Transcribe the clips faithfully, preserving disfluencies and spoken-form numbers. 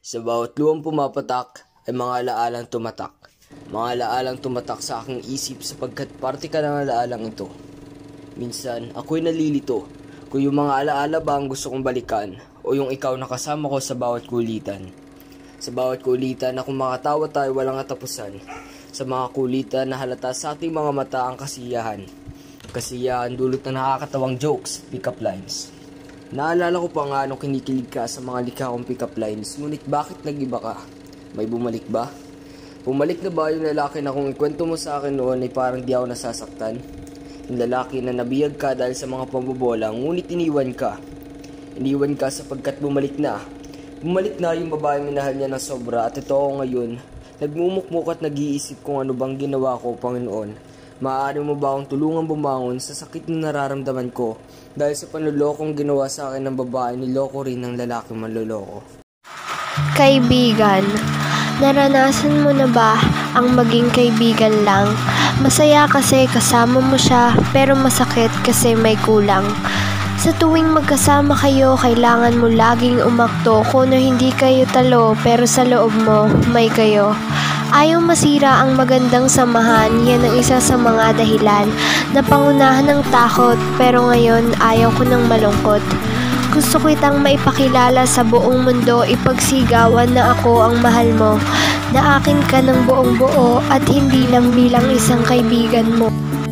Sa bawat luwang pumapatak ay mga alaalang tumatak. Mga alaalang tumatak sa aking isip sapagkat parte ka ng alaalang ito. Minsan, ako'y nalilito kung yung mga alaala ba ang gusto kong balikan o yung ikaw na kasama ko sa bawat kulitan. Sa bawat kulitan na kung makatawa tayo walang katapusan. Sa mga kulitan na halata sa ating mga mata ang kasiyahan. Kasiyahan dulot na nakakatawang jokes, pick-up lines. Naalala ko pa nga nung kinikilig ka sa mga likha kong pick-up lines, ngunit bakit nag-iba ka? May bumalik ba? Bumalik na ba yung lalaki na kung ikwento mo sa akin noon ay parang di ako nasasaktan? Yung lalaki na nabiyag ka dahil sa mga pambobola, ngunit iniwan ka. Iniwan ka sapagkat bumalik na. Bumalik na yung babae minahal niya ng sobra at ito ako ngayon. Nagmumukmuk at nag-iisip kung ano bang ginawa ko, Panginoon. Maaari mo ba akong tulungan bumangon sa sakit na nararamdaman ko dahil sa panlulokong ginawa sa akin ng babae, niloko rin ng lalaking manloloko? Kaibigan, naranasan mo na ba ang maging kaibigan lang? Masaya kasi kasama mo siya, pero masakit kasi may kulang. Sa tuwing magkasama kayo, kailangan mo laging umakto kung no hindi kayo talo, pero sa loob mo, may kayo. Ayaw masira ang magandang samahan, yan ang isa sa mga dahilan na pangunahan ng takot, pero ngayon ayaw ko ng malungkot. Gusto ko itang maipakilala sa buong mundo, ipagsigawan na ako ang mahal mo, na akin ka ng buong buo at hindi lang bilang isang kaibigan mo.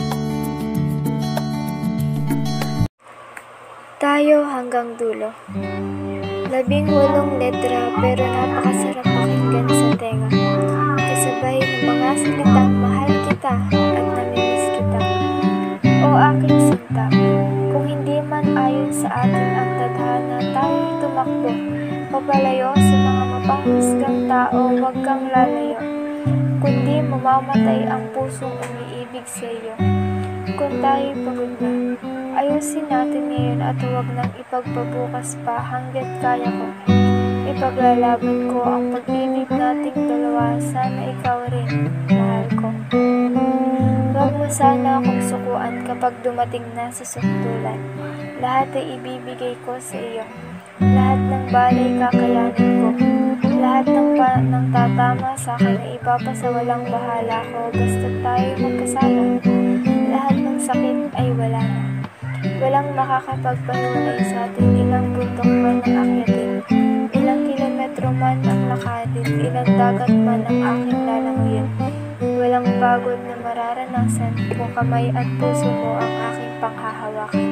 Tayo hanggang dulo. Labing walong letra pero napakasarap pakinggan sa tenga. Kasabay ng mga salitang mahal kita at namimiss kita. O aking sinta, kung hindi man ayon sa atin ang tadhana, tayo'y tumakbo. Papalayo sa mga mapanghusgang tao, huwag kang lalayo. Kundi mamamatay ang pusong umiibig sa iyo. Kung tayo'y pagod na, ayusin natin ngayon at huwag nang ipagpabukas pa hanggat kaya ko. Ipaglalaban ko ang pag-ibig nating dalawa, sana ikaw rin, mahal ko. Huwag mo sana akong sukuan kapag dumating na sa sukdulan. Lahat ay ibibigay ko sa iyo. Lahat ng balay kakayanin ko. Lahat ng, pa ng tatama sa akin ay ipapasawalang bahala ko basta tayo magkasama. Lahat ng sakit ay wala na. Walang makakapagpahiwalay sa atin, ilang bundok man ang akyatin, ilang kilometro man ang lakarin, ilang dagat man ang aking lalanguyin. Walang pagod na mararanasan kung kamay at puso mo ang aking panghahawakan.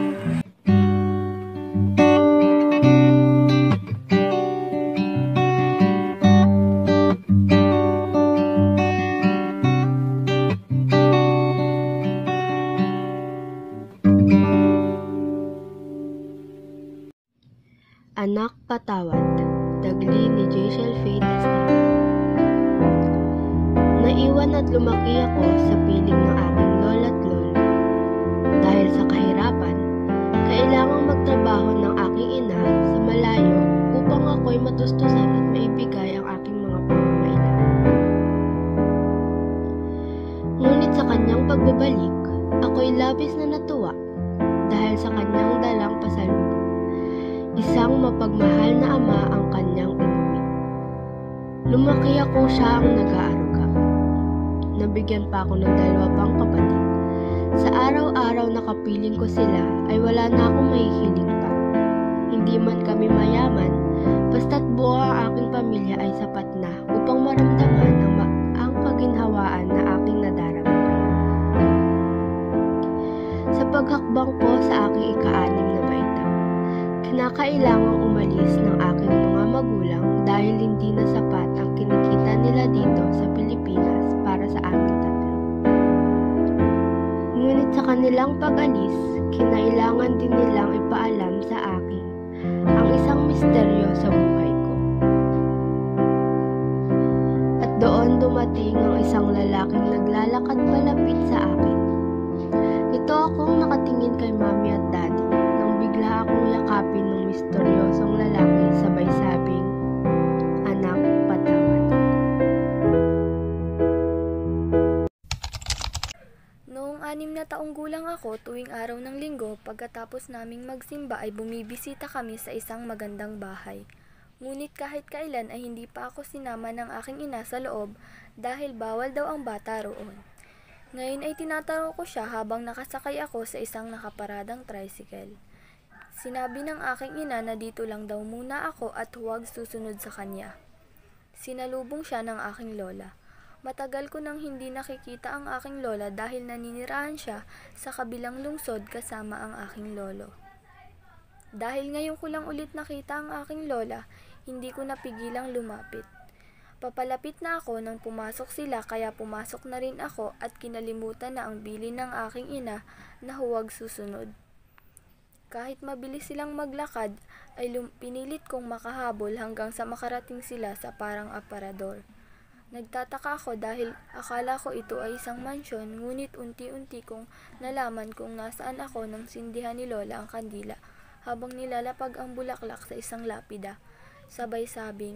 Anak Patawad, Tagli ni Jaychelle Faye Destiny. Naiwan at lumaki ako sa piling ng aking lola at lolo. Dahil sa kahirapan, kailangang magtrabaho ng aking ina sa malayo upang ako'y matustusan at maibigay ang aking mga pangangailangan. Ngunit sa kanyang pagbabalik, ako'y labis na natuwa dahil sa kanyang dalang pasalubong. Isang mapagmahal na ama ang kanyang inuwi. Lumaki ako siya ang nag-aaruga. Nabigyan pa ako ng dalawa pang kapatid. Sa araw-araw na kapiling ko sila ay wala na akong mahihiling pa. Hindi man kami mayaman, basta't buo ang aking pamilya ay sapat na upang maramdaman ang, ma ang kaginhawaan na aking nadarama. Sa paghakbang ko sa aking ika-anim na baitang, kinakailangang umalis ng aking mga magulang dahil hindi na sapat ang kinikita nila dito sa Pilipinas para sa aming tatlo. Ngunit sa kanilang pag-alis, kinailangan din nilang ipaalam sa akin ang isang misteryo sa buhay ko. At doon dumating ang isang lalaking naglalakad palapit sa akin. Ito akong nakatingin kay mami at daddy nang bigla akong yakapin ng misteryosong lalaki sabay sabing, "Anak, patawad." Noong anim na taong gulang ako, tuwing araw ng linggo, pagkatapos naming magsimba ay bumibisita kami sa isang magandang bahay. Ngunit kahit kailan ay hindi pa ako sinama ng aking ina sa loob dahil bawal daw ang bata roon. Ngayon ay tinatanong ko siya habang nakasakay ako sa isang nakaparadang tricycle. Sinabi ng aking ina na dito lang daw muna ako at huwag susunod sa kanya. Sinalubong siya ng aking lola. Matagal ko nang hindi nakikita ang aking lola dahil naninirahan siya sa kabilang lungsod kasama ang aking lolo. Dahil ngayon ko lang ulit nakita ang aking lola, hindi ko napigilang lumapit. Papalapit na ako nang pumasok sila kaya pumasok na rin ako at kinalimutan na ang bilin ng aking ina na huwag susunod. Kahit mabilis silang maglakad, ay lum- pinilit kong makahabol hanggang sa makarating sila sa parang aparador. Nagtataka ako dahil akala ko ito ay isang mansyon, ngunit unti-unti kong nalaman kung nasaan ako nang sindihan ni Lola ang kandila habang nilalapag ang bulaklak sa isang lapida. Sabay sabing,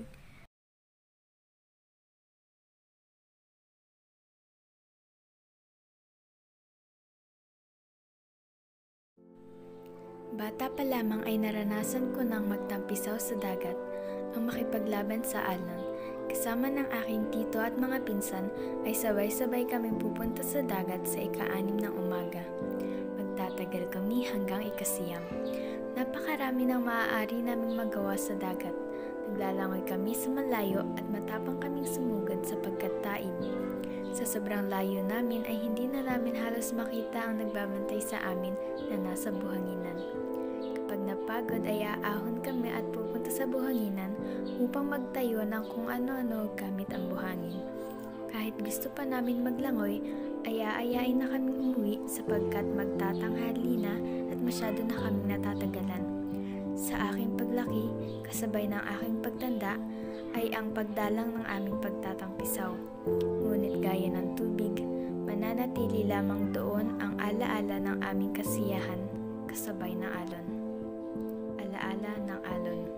Bata pa lamang ay naranasan ko nang magtampisaw sa dagat, ang makipaglaban sa alon. Kasama ng aking tito at mga pinsan ay sabay-sabay kaming pupunta sa dagat sa ika-anim ng umaga. Magtatagal kami hanggang ikasiyam. Napakarami ng maaari naming magawa sa dagat. Naglalangoy kami sa malayo at matapang kaming sumugod sa pagkatain. Sa sobrang layo namin ay hindi na namin halos makita ang nagbabantay sa amin na nasa buhanginan. Kapag napagod ay aahon kami at pupunta sa buhanginan upang magtayo ng kung ano-ano gamit ang buhangin. Kahit gusto pa namin maglangoy, ay aayain na kaming umuwi sapagkat magtatanghali na at masyado na kaming natatagalan. Sa aking paglaki, kasabay ng aking pagtanda, ay ang pagdalang ng aming pagtatampisaw. Ngunit gaya ng tubig, mananatili lamang doon ang alaala ng aming kasiyahan kasabay ng alon. Alaala ng alon.